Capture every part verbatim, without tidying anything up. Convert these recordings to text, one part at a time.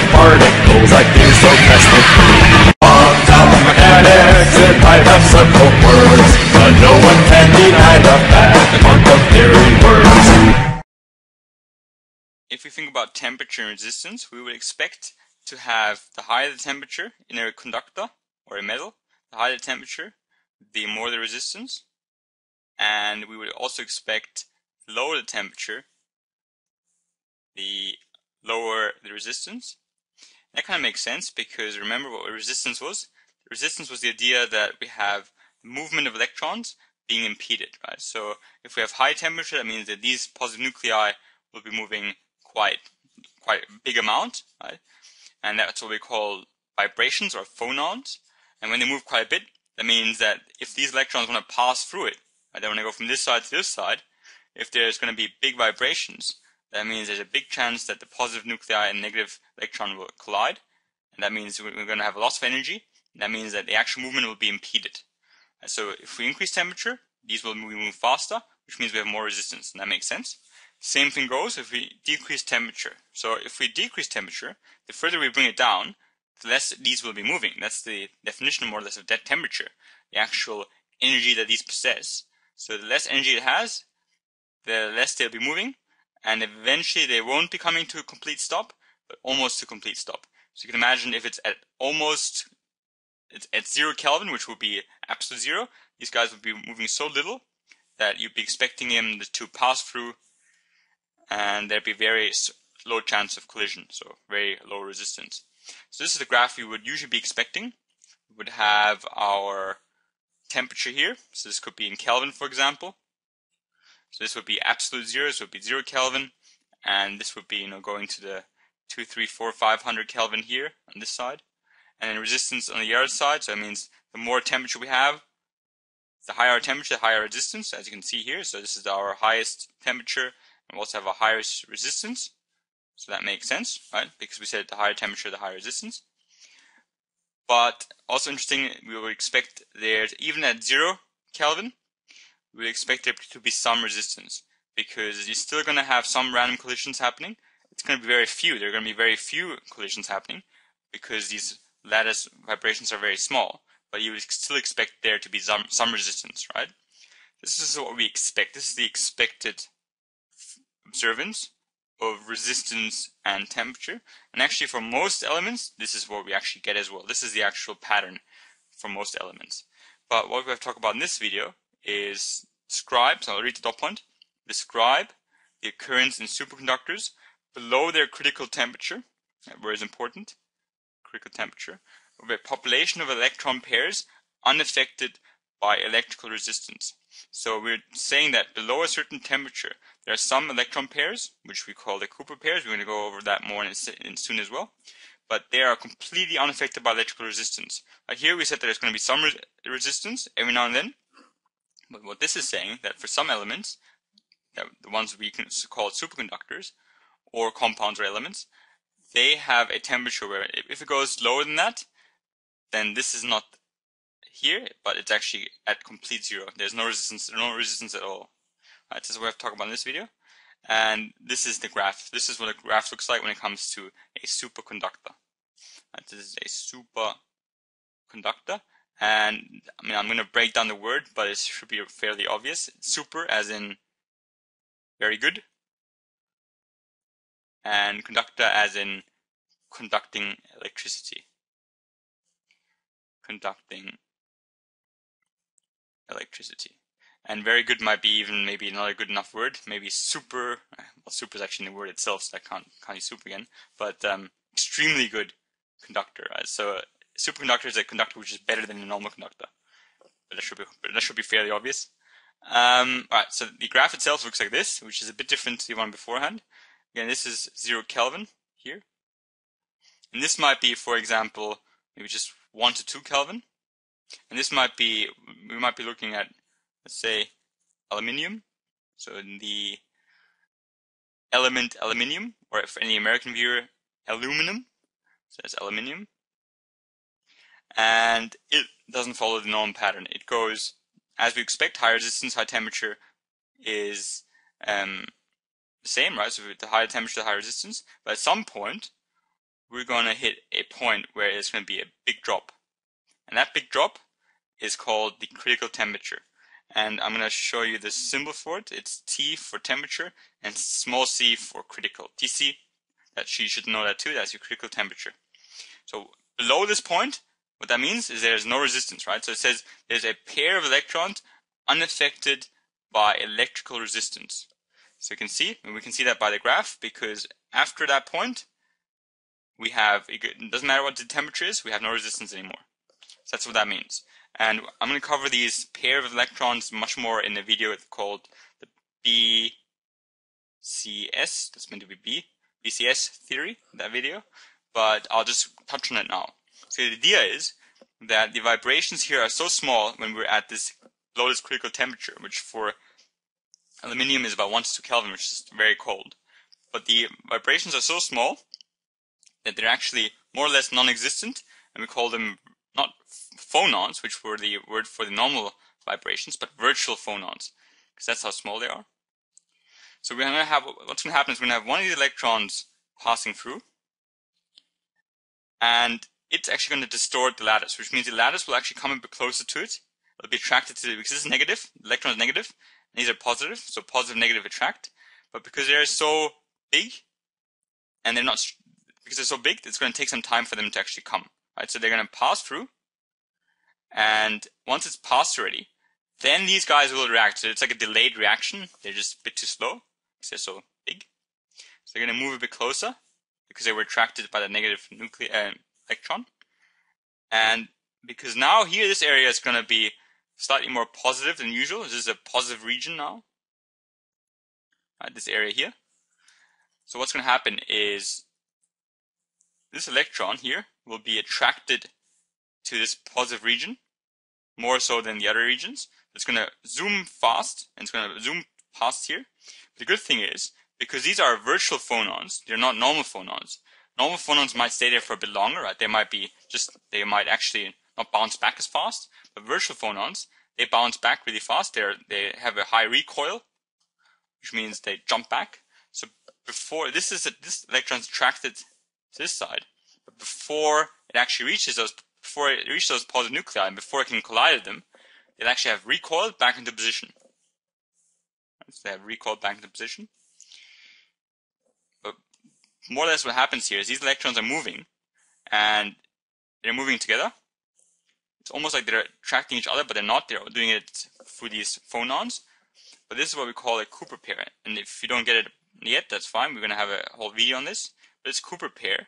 particles like these, so catch me. Quantum mechanics in type of simple words, but no one can deny the fact that quantum theory works. If we think about temperature and resistance, we would expect to have the higher the temperature in a conductor or a metal, the higher the temperature, the more the resistance. And we would also expect the lower the temperature, the lower the resistance. That kind of makes sense because remember what resistance was? The resistance was the idea that we have the movement of electrons being impeded, right? So if we have high temperature, that means that these positive nuclei will be moving quite quite a big amount, right? And that's what we call vibrations or phonons. And when they move quite a bit, that means that if these electrons want to pass through it, right, they want to go from this side to this side, if there's going to be big vibrations, that means there's a big chance that the positive nuclei and negative electron will collide. And that means we're going to have a loss of energy. And that means that the actual movement will be impeded. And so if we increase temperature, these will move, move faster, which means we have more resistance. And that makes sense. Same thing goes if we decrease temperature. So if we decrease temperature, the further we bring it down, the less these will be moving. That's the definition more or less of that temperature, the actual energy that these possess. So the less energy it has, the less they'll be moving, and eventually they won't be coming to a complete stop, but almost to a complete stop. So you can imagine if it's at almost, it's at zero Kelvin, which would be absolute zero, these guys would be moving so little that you'd be expecting them to pass through, and there'd be very low chance of collision, so very low resistance. So this is the graph we would usually be expecting. We would have our temperature here, so this could be in Kelvin, for example. So this would be absolute zero, so it would be zero Kelvin, and this would be, you know, going to the two, three, four, five hundred Kelvin here on this side, and then resistance on the other side. So that means the more temperature we have, the higher our temperature, the higher resistance, as you can see here. So this is our highest temperature, and we also have a highest resistance. So that makes sense, right? Because we said the higher temperature, the higher resistance. But also interesting, we would expect there, even at zero Kelvin, we would expect there to be some resistance, because you're still going to have some random collisions happening. It's going to be very few. There are going to be very few collisions happening because these lattice vibrations are very small. But you would still expect there to be some, some resistance, right? This is what we expect. This is the expected observance of resistance and temperature. And actually for most elements, this is what we actually get as well. This is the actual pattern for most elements. But what we have to talk about in this video is describe, so I'll read the dot point, describe the occurrence in superconductors below their critical temperature, where is important, critical temperature, of a population of electron pairs unaffected by electrical resistance. So we're saying that below a certain temperature, there are some electron pairs, which we call the Cooper pairs. We're going to go over that more in, in soon as well. But they are completely unaffected by electrical resistance. Like here we said that there's going to be some re resistance every now and then. But what this is saying, that for some elements, that the ones we can call superconductors, or compounds or elements, they have a temperature where if it goes lower than that, then this is not here, but it's actually at complete zero. There's no resistance, no resistance at all. Right, this is what we have to talk about in this video. And this is the graph. This is what a graph looks like when it comes to a superconductor. Right, this is a superconductor. And I mean, I'm going to break down the word, but it should be fairly obvious. Super as in very good, and conductor as in conducting electricity. Conducting electricity. And very good might be even maybe not a good enough word. Maybe super, well, super is actually in the word itself, so I can't, can't use super again. But um, extremely good conductor. Right? So a superconductor is a conductor which is better than a normal conductor. But that should be, that should be fairly obvious. Um, Alright, so the graph itself looks like this, which is a bit different to the one beforehand. Again, this is zero Kelvin here. And this might be, for example, maybe just one to two Kelvin. And this might be, we might be looking at, let's say, aluminium. So in the element aluminium, or for any American viewer, aluminum. So that's aluminium. And it doesn't follow the normal pattern. It goes, as we expect, high resistance, high temperature is um, the same, right? So the higher temperature, the higher resistance. But at some point, we're going to hit a point where it's going to be a big drop. And that big drop is called the critical temperature. And I'm going to show you the symbol for it. It's T for temperature and small c for critical. T C, that you should know that too, that's your critical temperature. So below this point, what that means is there's no resistance, right? So it says there's a pair of electrons unaffected by electrical resistance. So you can see, and we can see that by the graph, because after that point, we have, it doesn't matter what the temperature is, we have no resistance anymore. So that's what that means. And I'm going to cover these pair of electrons much more in a video called the B C S, that's meant to be B, B C S theory, that video, but I'll just touch on it now. So the idea is that the vibrations here are so small when we're at this below this critical temperature, which for aluminium is about one to two Kelvin, which is very cold. But the vibrations are so small that they're actually more or less non-existent, and we call them not phonons, which were the word for the normal vibrations, but virtual phonons, because that's how small they are. So we're going to have, what's going to happen is we're going to have one of these electrons passing through, and it's actually going to distort the lattice, which means the lattice will actually come a bit closer to it. It'll be attracted to, because this is negative, the electron is negative, and these are positive, so positive, negative attract. But because they're so big, and they're not, because they're so big, it's going to take some time for them to actually come. Right? So they're going to pass through, and once it's passed already, then these guys will react. So it's like a delayed reaction. They're just a bit too slow because they're so big. So they're going to move a bit closer because they were attracted by the negative nuclear uh, electron. And because now here, this area is going to be slightly more positive than usual. This is a positive region now. Right, this area here. So what's going to happen is this electron here will be attracted to this positive region more so than the other regions. It's going to zoom fast, and it's going to zoom past here. But the good thing is, because these are virtual phonons, they're not normal phonons. Normal phonons might stay there for a bit longer, right? They might be just, they might actually not bounce back as fast. But virtual phonons, they bounce back really fast. They're, they have a high recoil, which means they jump back. So before, this is a, this electron's attracted to this side, but before it actually reaches those, before it reaches those positive nuclei, and before it can collide with them, they'll actually have recoiled back into position. So they have recoiled back into position. But more or less what happens here is these electrons are moving, and they're moving together. It's almost like they're attracting each other, but they're not. They're doing it through these phonons. But this is what we call a Cooper pair. And if you don't get it yet, that's fine. We're going to have a whole video on this. But this Cooper pair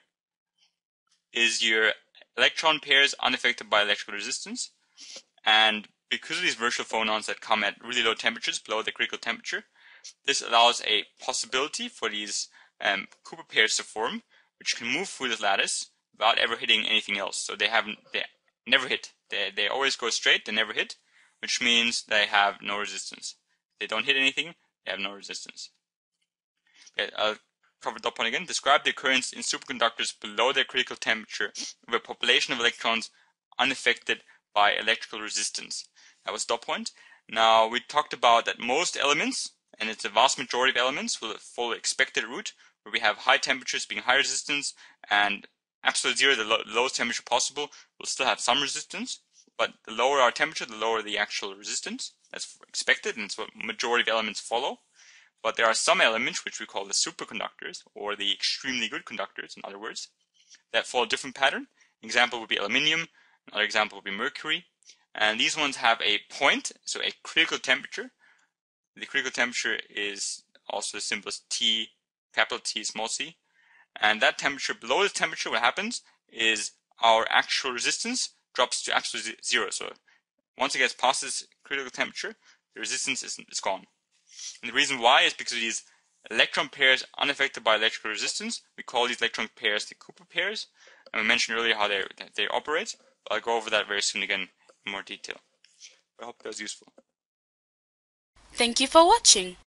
is your electron pairs unaffected by electrical resistance. And because of these virtual phonons that come at really low temperatures, below the critical temperature, this allows a possibility for these um, Cooper pairs to form, which can move through this lattice without ever hitting anything else. So they haven't, they never hit. They, they always go straight, they never hit, which means they have no resistance. They don't hit anything, they have no resistance. Okay, I'll cover dot point again. Describe the occurrence in superconductors below their critical temperature of a population of electrons unaffected by electrical resistance. That was dot point. Now we talked about that most elements, and it's a vast majority of elements, will follow expected route, where we have high temperatures being high resistance, and absolute zero, the lo lowest temperature possible, will still have some resistance. But the lower our temperature, the lower the actual resistance. That's expected, and it's what majority of elements follow. But there are some elements, which we call the superconductors, or the extremely good conductors, in other words, that follow a different pattern. An example would be aluminium, another example would be mercury. And these ones have a point, so a critical temperature. The critical temperature is also the symbol as T, capital T, small c. And that temperature, below the temperature, what happens is our actual resistance drops to absolute zero. So once it gets past this critical temperature, the resistance is, is gone. And the reason why is because of these electron pairs unaffected by electrical resistance. We call these electron pairs the Cooper pairs. And we mentioned earlier how they, they operate. I'll go over that very soon again in more detail. I hope that was useful. Thank you for watching.